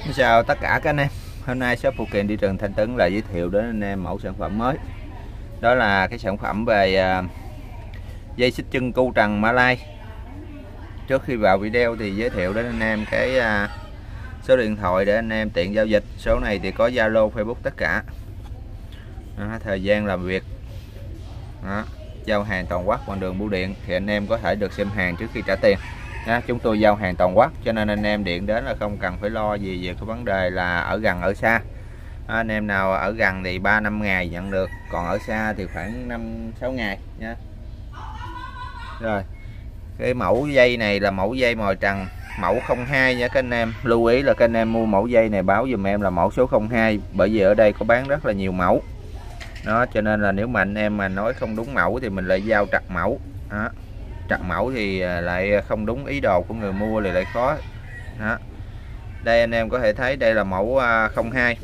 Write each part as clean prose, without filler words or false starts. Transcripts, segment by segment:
Xin chào tất cả các anh em. Hôm nay shop phụ kiện đi Trần Thanh Tuấn là giới thiệu đến anh em mẫu sản phẩm mới. Đó là cái sản phẩm về dây xích chân cu trần Malay. Trước khi vào video thì giới thiệu đến anh em cái số điện thoại để anh em tiện giao dịch. Số này thì có Zalo, Facebook tất cả. Thời gian làm việc, giao hàng toàn quốc bằng đường bưu điện thì anh em có thể được xem hàng trước khi trả tiền. Chúng tôi giao hàng toàn quốc cho nên anh em điện đến là không cần phải lo gì về cái vấn đề là ở gần ở xa. Anh em nào ở gần thì 3-5 ngày nhận được, còn ở xa thì khoảng 5-6 ngày nha. Rồi cái mẫu dây này là mẫu dây mồi trần mẫu 02 nha các anh em. Lưu ý là các anh em mua mẫu dây này báo dùm em là mẫu số 02, bởi vì ở đây có bán rất là nhiều mẫu đó, cho nên là nếu mà anh em mà nói không đúng mẫu thì mình lại giao trật mẫu đó. Trật mẫu thì lại không đúng ý đồ của người mua thì lại khó đó. Đây anh em có thể thấy đây là mẫu 02.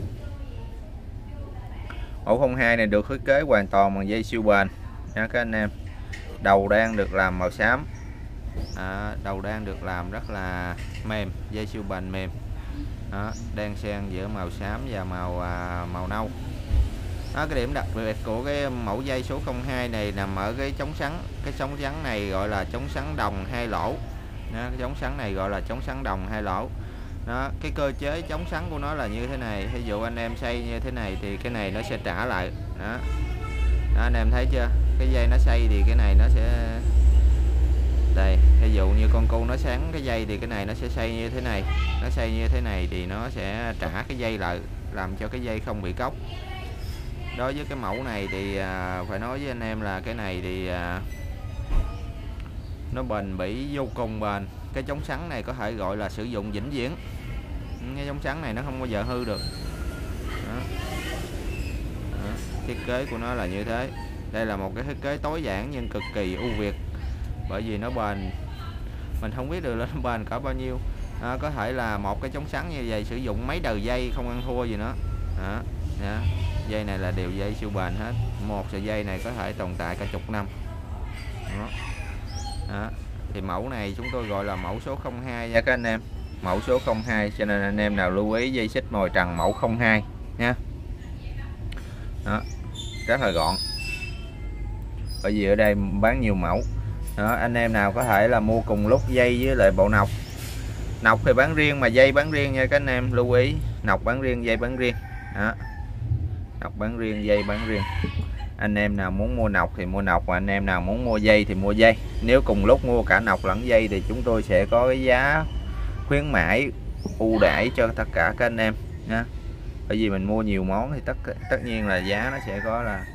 Mẫu 02 này được thiết kế hoàn toàn bằng dây siêu bền nha các anh em. Đầu đang được làm màu xám, đầu đang được làm rất là mềm, dây siêu bền mềm đó, đang xen giữa màu xám và màu nâu đó. Cái điểm đặc biệt của cái mẫu dây số 02 này nằm ở cái chống sắn. Cái chống sắn này gọi là chống sắn đồng 2 lỗ đó, cái chống sắn này gọi là chống sắn đồng 2 lỗ đó. Cái cơ chế chống sắn của nó là như thế này, ví dụ anh em xoay như thế này thì cái này nó sẽ trả lại đó, đó anh em thấy chưa, cái dây nó xoay thì cái này nó sẽ đây, ví dụ như con cu nó sáng cái dây thì cái này nó sẽ xoay như thế này, nó xoay như thế này thì nó sẽ trả cái dây lại, làm cho cái dây không bị cốc. Đối với cái mẫu này thì phải nói với anh em là cái này thì nó bền bỉ vô cùng bền. Cái chống sắn này có thể gọi là sử dụng vĩnh viễn. Cái chống sắn này nó không bao giờ hư được đó. Đó. Thiết kế của nó là như thế. Đây là một cái thiết kế tối giản nhưng cực kỳ ưu việt, bởi vì nó bền, mình không biết được là nó bền cỡ bao nhiêu. Có thể là một cái chống sắn như vậy sử dụng mấy đời dây không ăn thua gì nữa đó. Đó. Dây này là đều dây siêu bền hết, một sợi dây này có thể tồn tại cả chục năm đó. Đó. Thì mẫu này chúng tôi gọi là mẫu số 02 nha các anh em, mẫu số 02, cho nên anh em nào lưu ý dây xích mồi trần mẫu 02 nha. Đó. Rất là gọn, bởi vì ở đây bán nhiều mẫu đó. Anh em nào có thể là mua cùng lúc dây với lại bộ nọc. Nọc thì bán riêng mà dây bán riêng nha các anh em, lưu ý nọc bán riêng, dây bán riêng đó. Nọc bán riêng, dây bán riêng. Anh em nào muốn mua nọc thì mua nọc, và anh em nào muốn mua dây thì mua dây. Nếu cùng lúc mua cả nọc lẫn dây thì chúng tôi sẽ có cái giá khuyến mãi ưu đãi cho tất cả các anh em nha. Bởi vì mình mua nhiều món thì tất nhiên là giá nó sẽ có là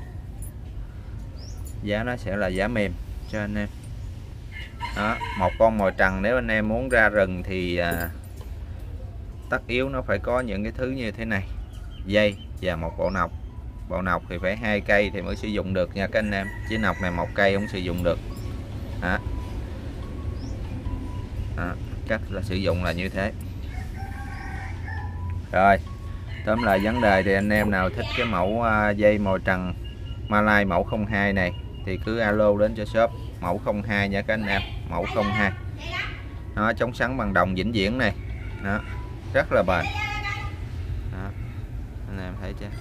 giá mềm cho anh em đó. Một con mồi trần nếu anh em muốn ra rừng thì tất yếu nó phải có những cái thứ như thế này, dây và một bộ nọc. Bộ nọc thì phải 2 cây thì mới sử dụng được nha các anh em, chứ nọc này 1 cây không sử dụng được đó. Đó. Cách là sử dụng là như thế. Rồi tóm lại vấn đề thì anh em nào thích cái mẫu dây mồi trần Malay mẫu 02 này thì cứ alo đến cho shop mẫu 02 nha các anh em, mẫu 02 nó chống sắn bằng đồng vĩnh viễn này đó, rất là bền đó. Anh em thấy chưa,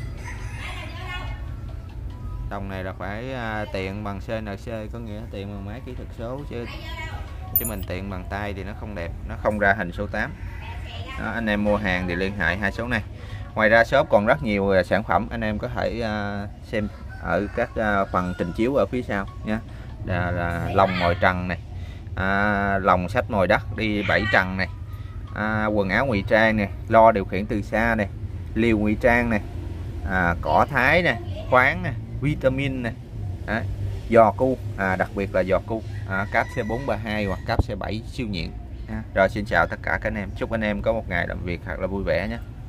đồng này là phải tiện bằng CNC, có nghĩa tiện bằng máy kỹ thuật số, chứ mình tiện bằng tay thì nó không đẹp, nó không ra hình số 8 đó. Anh em mua hàng thì liên hệ hai số này. Ngoài ra shop còn rất nhiều sản phẩm, anh em có thể xem ở các phần trình chiếu ở phía sau nha. Là lồng mồi trần này, lồng sách mồi đất đi 7 trần này, quần áo ngụy trang này, lo điều khiển từ xa này, liều ngụy trang này, cỏ thái này, khoáng này, vitamin này, giò cu, đặc biệt là giò cu, cáp C432 hoặc cáp C7 siêu nhịn. Rồi xin chào tất cả các anh em, chúc anh em có một ngày làm việc thật là vui vẻ nhé.